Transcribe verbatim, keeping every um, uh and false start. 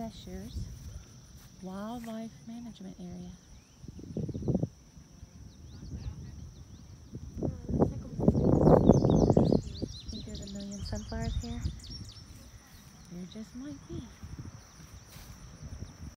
Beshers Wildlife Management Area. Think there's a million sunflowers here? There just might be.